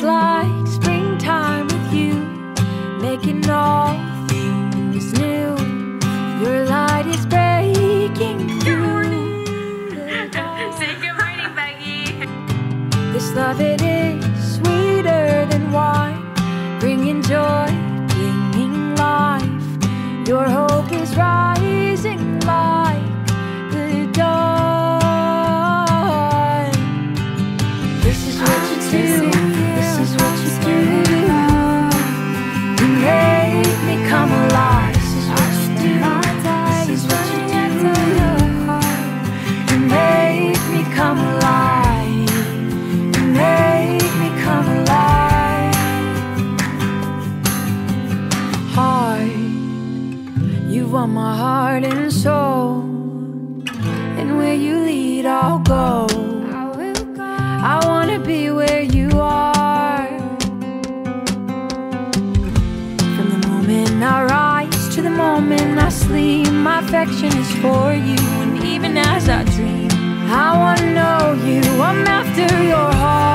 like springtime with you, making all things new. Your light is breaking through. Say good morning, Becky. This love, it is sweeter than wine, bringing joy, bringing life. Your hope is rising like the dawn. This is what you do, this is what you do. You make me come alive. This is what you do, this is what you do. You make me come alive. You make me come alive. Heart, you want my heart and soul, and where you lead I'll go. I wanna be where you are. From the moment I rise to the moment I sleep, my affection is for you. And even as I dream, I wanna know you. I'm after your heart.